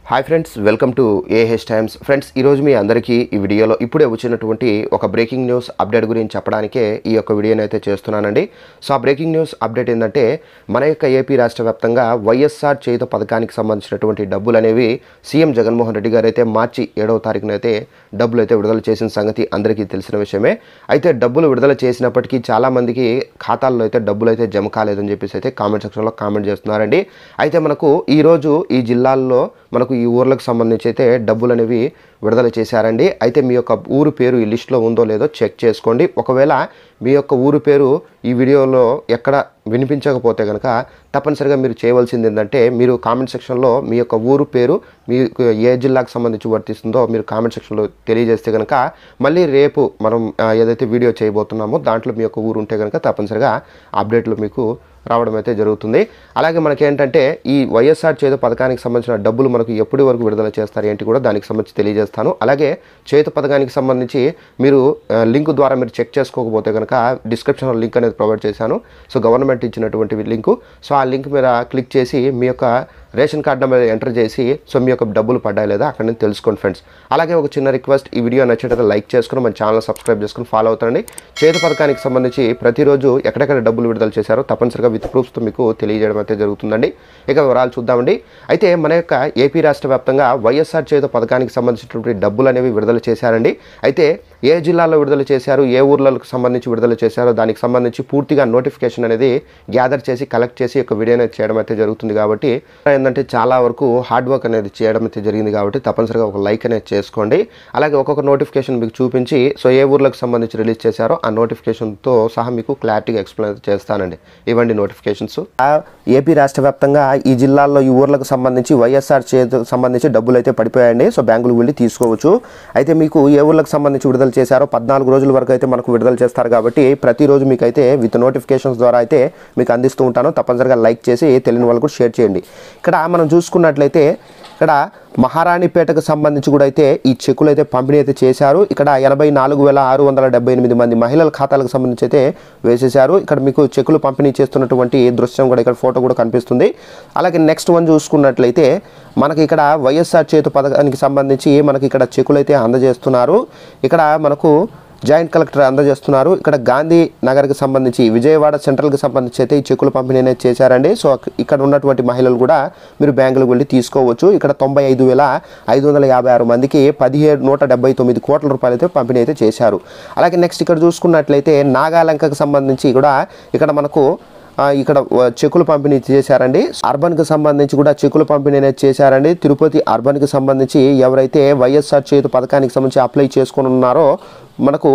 Hi friends, welcome to A H times. Friends, ఈరోజు మీ అందరికీ ఈ వీడియోలో ఇప్పుడే వచ్చినటువంటి ఒక బ్రేకింగ్ న్యూస్ అప్డేట్ గురించి చెప్పడానికే ఈ యొక్క వీడియోని అయితే చేస్తున్నానండి. సో ఆ బ్రేకింగ్ న్యూస్ అప్డేట్ ఏంటంటే, మన యొక్క ఏపీ రాష్ట్ర వ్యాప్తంగా వైఎస్ఆర్ చేయుత పథకానికి సంబంధించినటువంటి డబ్బులు అనేవి సీఎం జగన్మోహన్ రెడ్డి గారు అయితే మార్చి 7వ తారీఖున అయితే డబ్బులు అయితే విడుదల చేసిన సంగతి అందరికీ తెలిసిన విషయమే. అయితే డబ్బులు విడుదల చేసినప్పటికీ చాలామందికి ఖాతాల్లో అయితే డబ్బులు అయితే జమ కాలేదని చెప్పేసి అయితే కామెంట్ సెక్షన్లో కామెంట్ చేస్తున్నారండి. అయితే మనకు ఈరోజు ఈ జిల్లాల్లో మనకు ఈ ఊర్లకు సంబంధించి అయితే డబ్బులు అనేవి విడుదల చేశారండి. అయితే మీ యొక్క ఊరు పేరు ఈ లిస్టులో ఉందో లేదో చెక్ చేసుకోండి. ఒకవేళ మీ యొక్క ఊరు పేరు ఈ వీడియోలో ఎక్కడ వినిపించకపోతే కనుక తప్పనిసరిగా మీరు చేయవలసింది ఏంటంటే, మీరు కామెంట్ సెక్షన్లో మీ యొక్క ఊరు పేరు మీకు ఏ జిల్లాకు సంబంధించి వర్తిస్తుందో మీరు కామెంట్ సెక్షన్లో తెలియజేస్తే కనుక మళ్ళీ రేపు మనం ఏదైతే వీడియో చేయబోతున్నామో దాంట్లో మీ యొక్క ఊరు ఉంటే కనుక తప్పనిసరిగా అప్డేట్లు మీకు రావడం అయితే జరుగుతుంది. అలాగే మనకేంటంటే ఈ వైఎస్ఆర్ చేయుత పథకానికి సంబంధించిన డబ్బులు మనకు ఎప్పటి వరకు విడుదల చేస్తారు ఏంటి కూడా దానికి సంబంధించి తెలియజేస్తాను. అలాగే చేయుత పథకానికి సంబంధించి మీరు లింక్ ద్వారా మీరు చెక్ చేసుకోకపోతే కనుక డిస్క్రిప్షన్లో లింక్ అనేది ప్రొవైడ్ చేశాను. సో గవర్నమెంట్ ఇచ్చినటువంటి లింకు. సో ఆ లింక్ మీద క్లిక్ చేసి మీ యొక్క రేషన్ కార్డు నెంబర్ ఎంటర్ చేసి సో మీ యొక్క డబ్బులు పడ్డాయి లేదా అక్కడ నుంచి తెలుసుకోండి ఫ్రెండ్స్. అలాగే ఒక చిన్న రిక్వెస్ట్, ఈ వీడియో నచ్చినట్లయితే లైక్ చేసుకుని మన ఛానల్ సబ్స్క్రైబ్ చేసుకుని ఫాలో అవుతారండి. చేయుత పథకానికి సంబంధించి ప్రతిరోజు ఎక్కడెక్కడ డబ్బులు విడుదల చేశారో తప్పనిసరిగా విత్ ప్రూఫ్స్తో మీకు తెలియజేయడం అయితే జరుగుతుందండి. ఇక వివరాలు చూద్దామండి. అయితే మన యొక్క ఏపీ రాష్ట్ర వ్యాప్తంగా వైఎస్ఆర్ చేయుత పథకానికి సంబంధించినటువంటి డబ్బులు అనేవి విడుదల చేశారండి. అయితే ఏ జిల్లాలో విడుదల చేశారు, ఏ ఊర్లకు సంబంధించి విడుదల చేశారో దానికి సంబంధించి పూర్తిగా నోటిఫికేషన్ అనేది గ్యాదర్ చేసి కలెక్ట్ చేసి ఒక వీడియో అనేది చేయడం అయితే జరుగుతుంది. కాబట్టి ఏంటంటే చాలా వరకు హార్డ్ వర్క్ అనేది చేయడం అయితే జరిగింది. కాబట్టి తప్పనిసరిగా ఒక లైక్ అనేది చేసుకోండి. అలాగే ఒక్కొక్క నోటిఫికేషన్ మీకు చూపించి సో ఏ ఊర్లకు సంబంధించి రిలీజ్ చేశారో ఆ నోటిఫికేషన్తో సహా మీకు క్లారిటీగా ఎక్స్ప్లెయిన్ చేస్తానండి. ఇవ్వండి నోటిఫికేషన్స్. ఏపీ రాష్ట్ర వ్యాప్తంగా ఈ జిల్లాల్లో ఈ ఊర్లకు సంబంధించి వైఎస్ఆర్ చేతికి సంబంధించి డబ్బులు అయితే పడిపోయాయండి. సో బ్యాంకులకు వెళ్ళి తీసుకోవచ్చు. అయితే మీకు ఏ ఊర్లకు సంబంధించి విడుదల చేశారో 14 రోజుల వరకు అయితే మనకు విడుదల చేస్తారు. కాబట్టి ప్రతిరోజు మీకు అయితే విత్ నోటిఫికేషన్స్ ద్వారా అయితే మీకు అందిస్తూ ఉంటాను. తప్పనిసరిగా లైక్ చేసి తెలియని వాళ్ళు కూడా షేర్ చేయండి. ఇక్కడ మనం చూసుకున్నట్లయితే ఇక్కడ మహారాణిపేటకు సంబంధించి కూడా అయితే ఈ చెక్కులు అయితే పంపిణీ అయితే చేశారు. ఇక్కడ 84,678 మంది మహిళల ఖాతాలకు సంబంధించి అయితే వేసేశారు. ఇక్కడ మీకు చెక్కులు పంపిణీ చేస్తున్నటువంటి దృశ్యం కూడా ఇక్కడ ఫోటో కూడా కనిపిస్తుంది. అలాగే నెక్స్ట్ వన్ చూసుకున్నట్లయితే మనకి ఇక్కడ వైఎస్ఆర్ చేయుత పథకానికి సంబంధించి మనకి ఇక్కడ చెక్కులు అయితే అందజేస్తున్నారు. ఇక్కడ మనకు జాయింట్ కలెక్టర్ అందజేస్తున్నారు. ఇక్కడ గాంధీ నగర్కి సంబంధించి విజయవాడ సెంట్రల్కి సంబంధించి అయితే ఈ చెక్కులు పంపిణీ అనేది చేశారండి. సో ఇక్కడ ఉన్నటువంటి మహిళలు కూడా మీరు బ్యాంకులకు వెళ్ళి తీసుకోవచ్చు. ఇక్కడ 95,556 మందికి 1,179 కోట్ల రూపాయలు అయితే పంపిణీ అయితే చేశారు. అలాగే నెక్స్ట్ ఇక్కడ చూసుకున్నట్లయితే నాగాలంకకు సంబంధించి కూడా ఇక్కడ మనకు ఇక్కడ చెక్కులు పంపిణీ చేశారండి. అర్బన్కి సంబంధించి కూడా చెక్కులు పంపిణీ అనేది చేశారండి. తిరుపతి అర్బన్కి సంబంధించి ఎవరైతే వైఎస్ఆర్ చేయుత పథకానికి సంబంధించి అప్లై చేసుకుని ఉన్నారో మనకు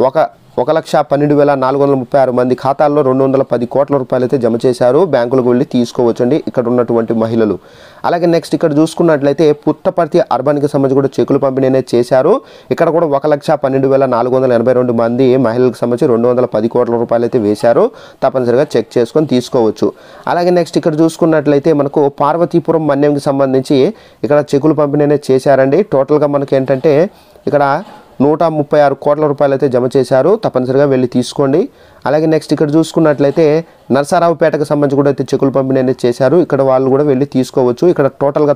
1,12,436 మంది ఖాతాల్లో 210 కోట్ల రూపాయలు అయితే జమ చేశారు. బ్యాంకులకు వెళ్ళి తీసుకోవచ్చండి ఇక్కడ ఉన్నటువంటి మహిళలు. అలాగే నెక్స్ట్ ఇక్కడ చూసుకున్నట్లయితే పుట్టపర్తి అర్బన్కి సంబంధించి కూడా చెక్కులు పంపిణీ అనేది చేశారు. ఇక్కడ కూడా 1,12,482 మంది మహిళలకు సంబంధించి 210 కోట్ల రూపాయలు అయితే వేశారు. తప్పనిసరిగా చెక్ చేసుకొని తీసుకోవచ్చు. అలాగే నెక్స్ట్ ఇక్కడ చూసుకున్నట్లయితే మనకు పార్వతీపురం మన్యంకి సంబంధించి ఇక్కడ చెక్కులు పంపిణీ అనేది చేశారండి. టోటల్గా మనకి ఏంటంటే ఇక్కడ 136 కోట్ల రూపాయలు అయితే జమ చేశారు. తప్పనిసరిగా వెళ్ళి తీసుకోండి. అలాగే నెక్స్ట్ ఇక్కడ చూసుకున్నట్లయితే నరసరావుపేటకు సంబంధించి కూడా అయితే చెక్కులు పంపిణీ అనేది చేశారు. ఇక్కడ వాళ్ళు కూడా వెళ్ళి తీసుకోవచ్చు. ఇక్కడ టోటల్గా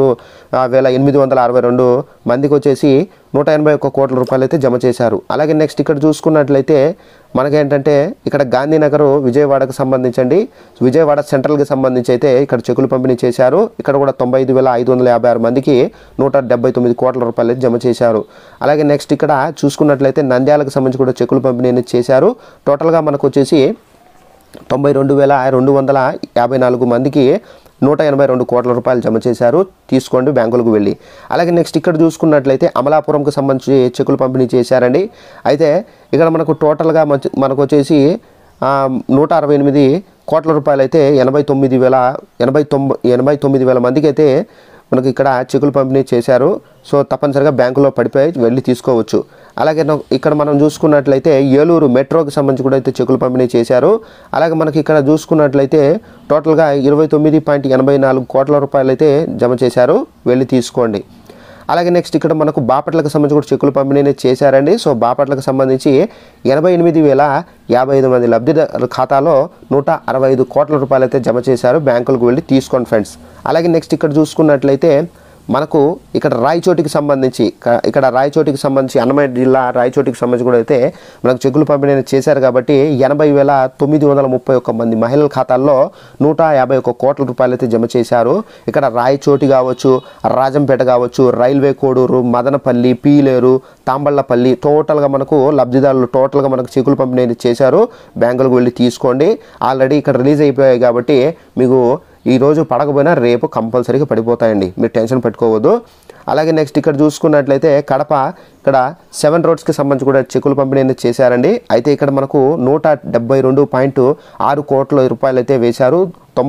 96,862 మందికి వచ్చేసి 181 కోట్ల రూపాయలు అయితే జమ చేశారు. అలాగే నెక్స్ట్ ఇక్కడ చూసుకున్నట్లయితే మనకేంటంటే ఇక్కడ గాంధీనగర్ విజయవాడకు సంబంధించండి, విజయవాడ సెంట్రల్కి సంబంధించి అయితే ఇక్కడ చెక్కులు పంపిణీ చేశారు. ఇక్కడ కూడా 95,556 మందికి 179 కోట్ల రూపాయలు అయితే జమ చేశారు. అలాగే నెక్స్ట్ ఇక్కడ చూసుకున్నట్లయితే నంద్యాలకు సంబంధించి కూడా చెక్కులు పంపిణీ అనేది చేశారు. టోటల్గా మనకు వచ్చేసి 92,254 మందికి 182 కోట్ల రూపాయలు జమ చేశారు. తీసుకోండి బ్యాంకులకు వెళ్ళి. అలాగే నెక్స్ట్ ఇక్కడ చూసుకున్నట్లయితే అమలాపురంకి సంబంధించి చెక్కులు పంపిణీ చేశారండి. అయితే ఇక్కడ మనకు టోటల్గా మనకు వచ్చేసి 168 కోట్ల రూపాయలు అయితే 89,000 మందికి అయితే మనకు ఇక్కడ చెక్కులు పంపిణీ చేశారు. సో తప్పనిసరిగా బ్యాంకులో పడిపోయి వెళ్ళి తీసుకోవచ్చు. అలాగే ఇక్కడ మనం చూసుకున్నట్లయితే ఏలూరు మెట్రోకి సంబంధించి కూడా అయితే చెక్కులు పంపిణీ చేశారు. అలాగే మనకి ఇక్కడ చూసుకున్నట్లయితే టోటల్గా 29.84 కోట్ల రూపాయలు అయితే జమ చేశారు. వెళ్ళి తీసుకోండి. అలాగే నెక్స్ట్ ఇక్కడ మనకు బాపట్లకు సంబంధించి కూడా చెక్కులు పంపిణీ చేశారండి. సో బాపట్లకు సంబంధించి 88,055 మంది లబ్ధిదారుల ఖాతాలో 165 కోట్ల రూపాయలు అయితే జమ చేశారు. బ్యాంకులకు వెళ్ళి తీసుకోండి ఫ్రెండ్స్. అలాగే నెక్స్ట్ ఇక్కడ చూసుకున్నట్లయితే మనకు ఇక్కడ రాయచోటికి సంబంధించి అన్నమయ్య జిల్లా రాయచోటికి సంబంధించి కూడా అయితే మనకు చెక్కులు పంపిణీ చేశారు కాబట్టి 80,931 మంది మహిళల ఖాతాల్లో 151 కోట్ల రూపాయలు అయితే జమ చేశారు. ఇక్కడ రాయచోటి కావచ్చు, రాజంపేట కావచ్చు, రైల్వే కోడూరు, మదనపల్లి, పీలేరు, తాంబళ్లపల్లి టోటల్గా మనకు లబ్ధిదారులు టోటల్గా మనకు చెక్కులు పంపిణీ చేశారు. బ్యాంకులకు వెళ్ళి తీసుకోండి. ఆల్రెడీ ఇక్కడ రిలీజ్ అయిపోయాయి కాబట్టి మీకు ఈరోజు పడకపోయినా రేపు కంపల్సరీగా పడిపోతాయండి, మీరు టెన్షన్ పెట్టుకోవద్దు. అలాగే నెక్స్ట్ ఇక్కడ చూసుకున్నట్లయితే కడప ఇక్కడ 7 రోడ్స్కి సంబంధించి కూడా చెక్కులు పంపిణీ చేశారండి. అయితే ఇక్కడ మనకు 172.6 కోట్ల రూపాయలు అయితే వేశారు.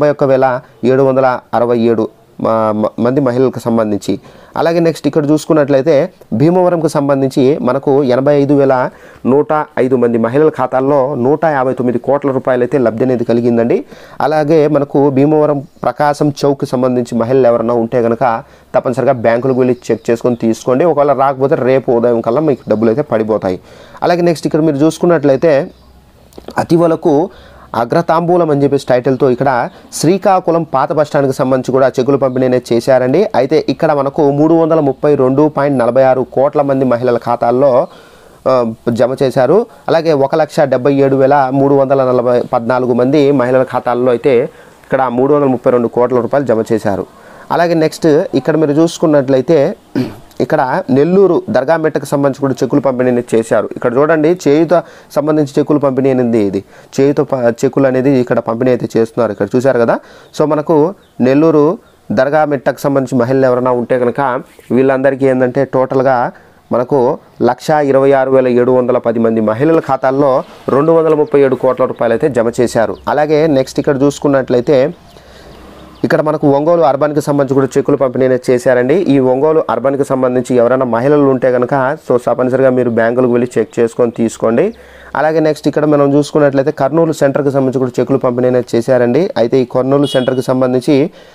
91,767 మంది మహిళలకు సంబంధించి. అలాగే నెక్స్ట్ ఇక్కడ చూసుకున్నట్లయితే భీమవరంకు సంబంధించి మనకు 85,105 మంది మహిళల ఖాతాల్లో 159 కోట్ల రూపాయలు అయితే లబ్ధి అనేది కలిగిందండి. అలాగే మనకు భీమవరం ప్రకాశం చౌక్కి సంబంధించి మహిళలు ఎవరైనా ఉంటే కనుక తప్పనిసరిగా బ్యాంకులకు వెళ్ళి చెక్ చేసుకొని తీసుకోండి. ఒకవేళ రాకపోతే రేపు ఉదయం కల్లా మీకు డబ్బులు అయితే పడిపోతాయి. అలాగే నెక్స్ట్ ఇక్కడ మీరు చూసుకున్నట్లయితే అతివలకు అగ్రతాంబూలం అని చెప్పేసి టైటిల్తో ఇక్కడ శ్రీకాకుళం పాత బస్టాండ్కి సంబంధించి కూడా చెక్కులు పంపిణీ చేశారండి. అయితే ఇక్కడ మనకు 332.46 కోట్ల మంది మహిళల ఖాతాల్లో జమ చేశారు. అలాగే 1,77,314 మంది మహిళల ఖాతాల్లో అయితే ఇక్కడ 332 కోట్ల రూపాయలు జమ చేశారు. అలాగే నెక్స్ట్ ఇక్కడ మీరు చూసుకున్నట్లయితే ఇక్కడ నెల్లూరు దర్గామెట్టకు సంబంధించి కూడా చెక్కులు పంపిణీ చేశారు. ఇక్కడ చూడండి, చేయుత సంబంధించి చెక్కులు పంపిణీ అనేది ఇది చేయుత చెక్కులు అనేది ఇక్కడ పంపిణీ అయితే చేస్తున్నారు. ఇక్కడ చూశారు కదా. సో మనకు నెల్లూరు దర్గామెట్టకు సంబంధించి మహిళలు ఎవరైనా ఉంటే కనుక వీళ్ళందరికీ ఏంటంటే టోటల్గా మనకు 1,26,710 మంది మహిళల ఖాతాల్లో 237 కోట్ల రూపాయలు అయితే జమ చేశారు. అలాగే నెక్స్ట్ ఇక్కడ చూసుకున్నట్లయితే ఇక్కడ మనకు ఒంగోలు అర్బన్కి సంబంధించి కూడా చెక్కులు పంపిణీ చేశారండి. ఈ ఒంగోలు అర్బన్కి సంబంధించి ఎవరైనా మహిళలు ఉంటే కనుక సో తప్పనిసరిగా మీరు బ్యాంకులకు వెళ్ళి చెక్ చేసుకొని తీసుకోండి. అలాగే నెక్స్ట్ ఇక్కడ మనం చూసుకున్నట్లయితే కర్నూలు సెంటర్కి సంబంధించి కూడా చెక్కులు పంపిణీ చేశారండి. అయితే ఈ కర్నూలు సెంటర్కి సంబంధించి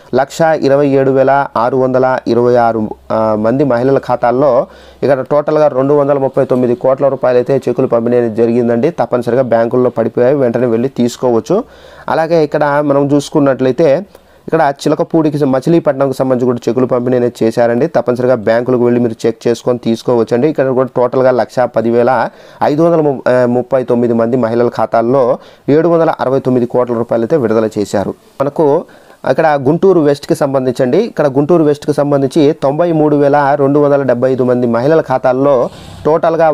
1,27,626 మంది మహిళల ఖాతాల్లో ఇక్కడ టోటల్గా 239 కోట్ల రూపాయలు అయితే చెక్కులు పంపిణీ జరిగిందండి. తప్పనిసరిగా బ్యాంకుల్లో పడిపోయాయి, వెంటనే వెళ్ళి తీసుకోవచ్చు. అలాగే ఇక్కడ మనం చూసుకున్నట్లయితే ఇక్కడ చిలకపూడికి మచిలీపట్నంకి సంబంధించి కూడా చెక్కులు పంపిణీ చేశారండి. తప్పనిసరిగా బ్యాంకులకు వెళ్ళి మీరు చెక్ చేసుకొని తీసుకోవచ్చండి. ఇక్కడ కూడా టోటల్గా 1,10,539 మంది మహిళల ఖాతాల్లో 769 కోట్ల రూపాయలు అయితే విడుదల చేశారు. మనకు అక్కడ గుంటూరు వెస్ట్కి సంబంధించండి. ఇక్కడ గుంటూరు వెస్ట్కి సంబంధించి 93,275 మంది మహిళల ఖాతాల్లో టోటల్గా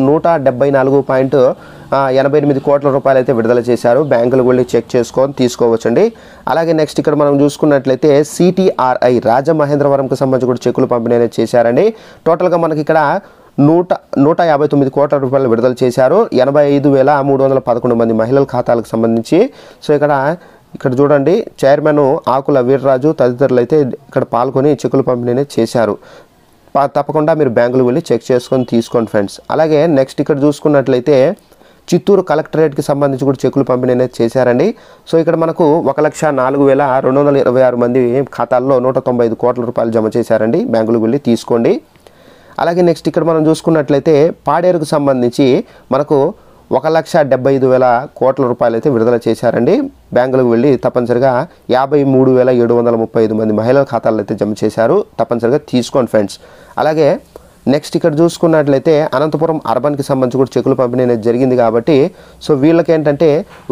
174.88 కోట్ల రూపాయలు అయితే విడుదల చేశారు. బ్యాంకులకు వెళ్ళి చెక్ చేసుకొని తీసుకోవచ్చండి. అలాగే నెక్స్ట్ ఇక్కడ మనం చూసుకున్నట్లయితే CTRI రాజమహేంద్రవరంకి సంబంధించి కూడా చెక్కులు పంపిణీ చేశారండి. టోటల్గా మనకి ఇక్కడ 159 కోట్ల రూపాయలు విడుదల చేశారు. 85,311 మంది మహిళల ఖాతాలకు సంబంధించి. సో ఇక్కడ చూడండి, చైర్మన్ ఆకుల వీర్రాజు తదితరులు అయితే ఇక్కడ పాల్గొని చెక్కులు పంపిణీ చేశారు. తప్పకుండా మీరు బ్యాంకులు వెళ్ళి చెక్ చేసుకొని తీసుకోండి ఫ్రెండ్స్. అలాగే నెక్స్ట్ ఇక్కడ చూసుకున్నట్లయితే చిత్తూరు కలెక్టరేట్కి సంబంధించి కూడా చెక్కులు పంపిణీ చేశారండి. సో ఇక్కడ మనకు 1,04,226 మంది ఖాతాల్లో 195 కోట్ల రూపాయలు జమ చేశారండి. బ్యాంకులకు వెళ్ళి తీసుకోండి. అలాగే నెక్స్ట్ ఇక్కడ మనం చూసుకున్నట్లయితే పాడేరుకు సంబంధించి మనకు 1,75,000 కోట్ల రూపాయలు అయితే విడుదల చేశారండి. బ్యాంకులకు వెళ్ళి తప్పనిసరిగా 53,735 మంది మహిళల ఖాతాల్లో అయితే జమ చేశారు. తప్పనిసరిగా తీసుకోండి ఫ్రెండ్స్. అలాగే నెక్స్ట్ ఇక్కడ చూసుకున్నట్లయితే అనంతపురం అర్బన్కి సంబంధించి కూడా చెక్కులు పంపిణీ అనేది జరిగింది కాబట్టి సో వీళ్ళకి ఏంటంటే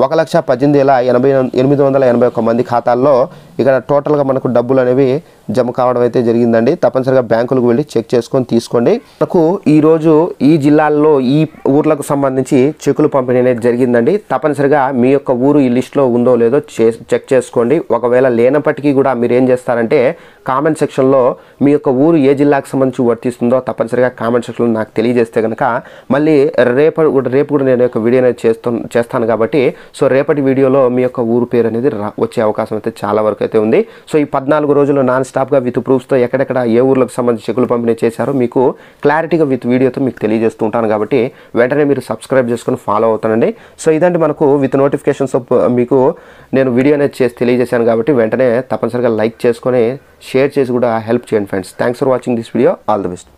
1,18,881 మంది ఖాతాల్లో ఇక్కడ టోటల్గా మనకు డబ్బులు అనేవి జమ కావడం అయితే జరిగిందండి. తప్పనిసరిగా బ్యాంకులకు వెళ్ళి చెక్ చేసుకొని తీసుకోండి. మనకు ఈరోజు ఈ జిల్లాల్లో ఈ ఊర్లకు సంబంధించి చెక్కులు పంపిణీ అనేది జరిగిందండి. తప్పనిసరిగా మీ యొక్క ఊరు ఈ లిస్ట్లో ఉందో లేదో చెక్ చేసుకోండి. ఒకవేళ లేనప్పటికీ కూడా మీరు ఏం చేస్తారంటే కామెంట్ సెక్షన్లో మీ యొక్క ఊరు ఏ జిల్లాకు సంబంధించి వర్తిస్తుందో తప్పనిసరిగా కామెంట్ సెక్షన్లో నాకు తెలియజేస్తే కనుక మళ్ళీ రేపు కూడా నేను యొక్క వీడియో అనేది చేస్తాను కాబట్టి సో రేపటి వీడియోలో మీ యొక్క ఊరు పేరు అనేది వచ్చే అవకాశం అయితే చాలా వరకు అయితే ఉంది. సో ఈ 14 రోజులు నాన్ స్టాప్గా విత్ ప్రూఫ్స్తో ఎక్కడెక్కడ ఏ ఊర్లకు సంబంధించి చెక్కులు పంపిణీ చేశారో మీకు క్లారిటీగా విత్ వీడియోతో మీకు తెలియజేస్తూ ఉంటాను కాబట్టి వెంటనే మీరు సబ్స్క్రైబ్ చేసుకొని ఫాలో అవుతానండి. సో ఇదంటే మనకు విత్ నోటిఫికేషన్స్ మీకు నేను వీడియో అనేది చేసి తెలియజేశాను కాబట్టి వెంటనే తప్పనిసరిగా లైక్ చేసుకొని షేర్ చేసి కూడా హెల్ప్ చేయండి friends. Thanks for watching this video. All the best.